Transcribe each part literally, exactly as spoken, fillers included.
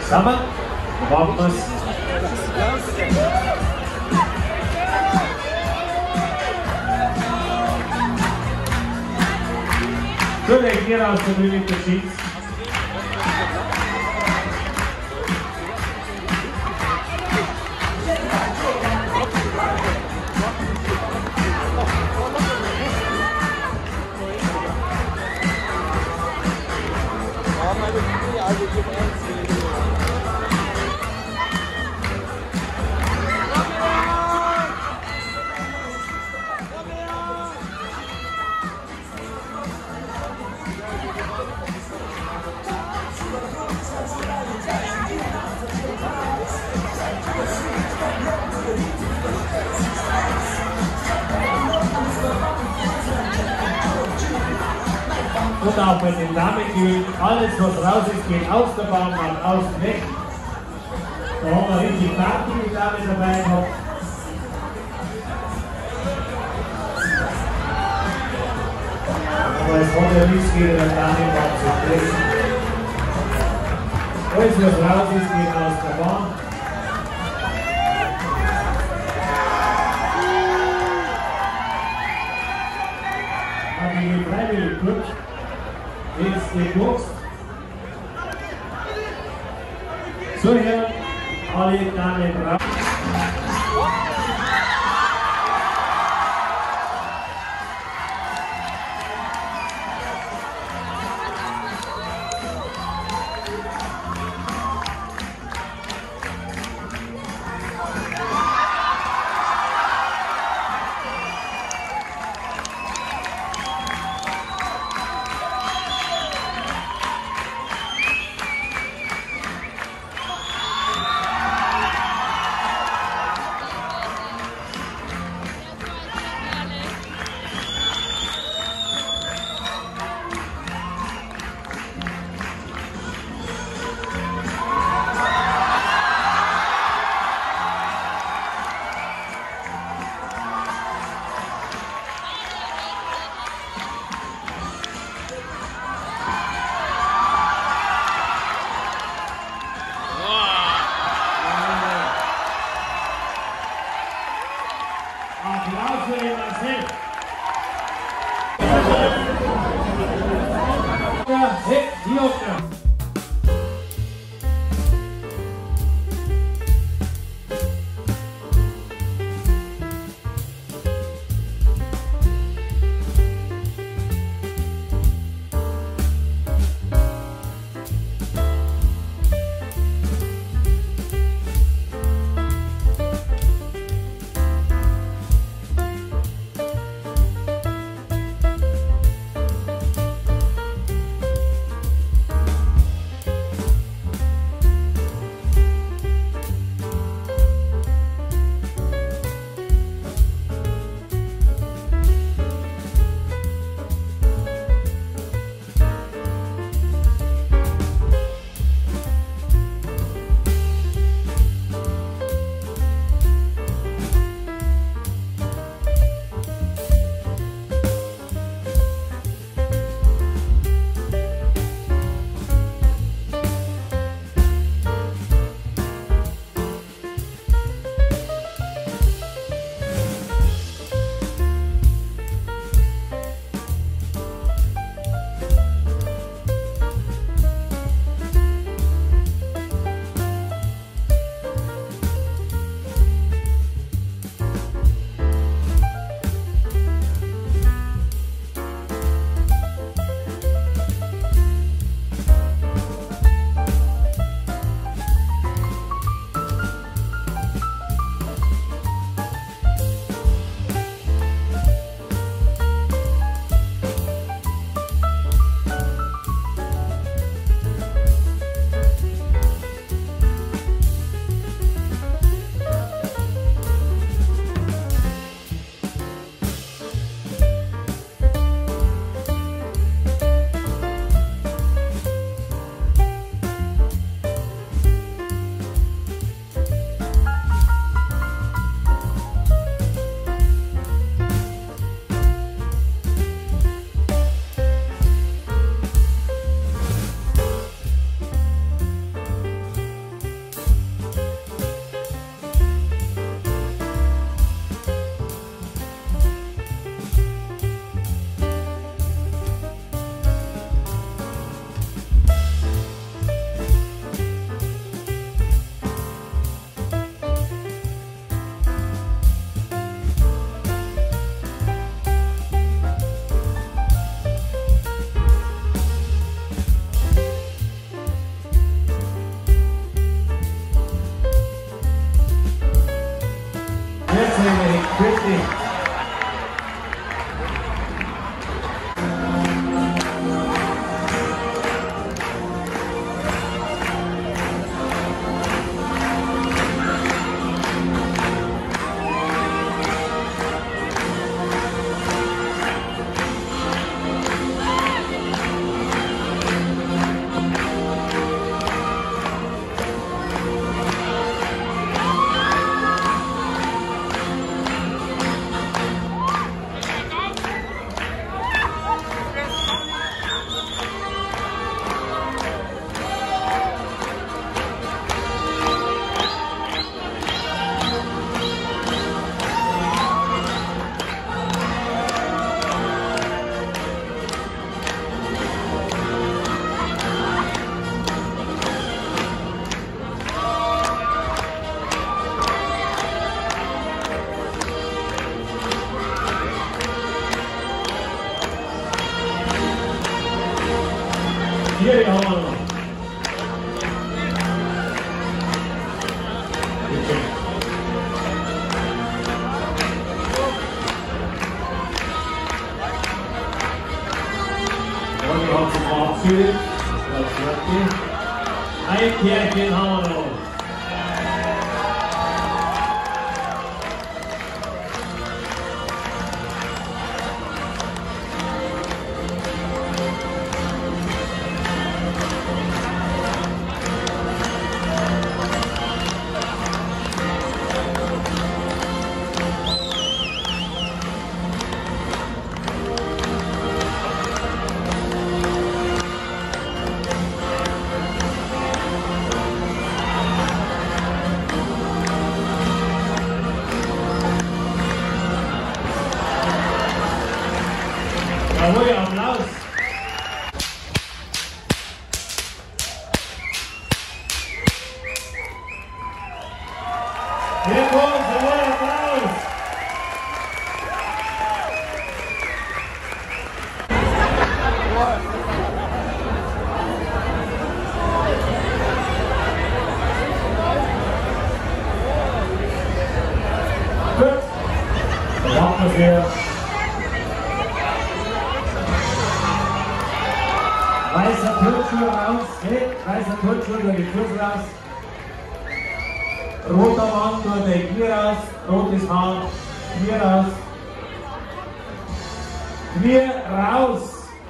Zusammen. Warten wir es. So, der hier aus der Bühne geschieht. Und auch bei den Damen, alles was raus ist, geht aus der Bahn nach außen weg. Da haben wir richtig Party, die Dame dabei gehabt. Aber es hat ja nichts gegen den Damenbahn zu sprechen. Alles was raus ist, geht aus der Bahn. Hat die freiwillig gut. Jetzt geboxt. So, hier alle Damen drauf. Applaus für den Marcel. Ja, hey, die Aufgabe. Vier haben wir noch. Bitte. Und wir haben zum Abschied. Das fertig. Ein Pärchen haben wir noch. Jawohl, Applaus! Sehr gut, jawohl, Applaus! Gut, dann machen wir weißer Turnschuh raus, hey, weißer Turnschuh durch die Fuß raus, roter Mann durch den Knie raus, rotes Haar, Knie raus, Knie raus.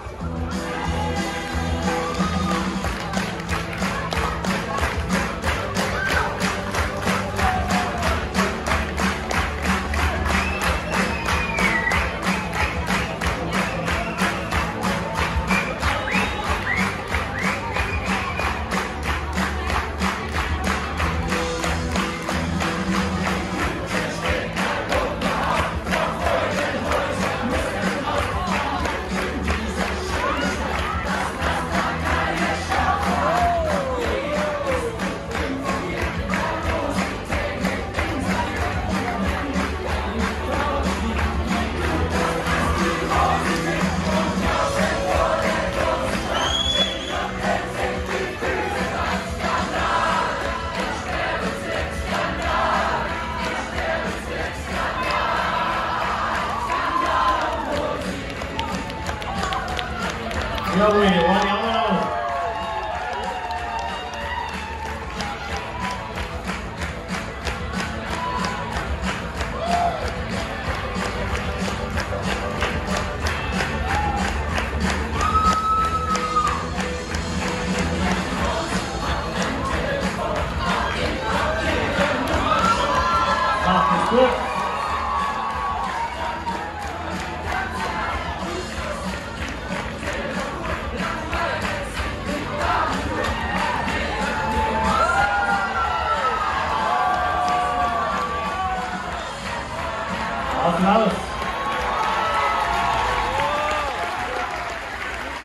Jawohl, one Jahr. Macht es gut. Applaus!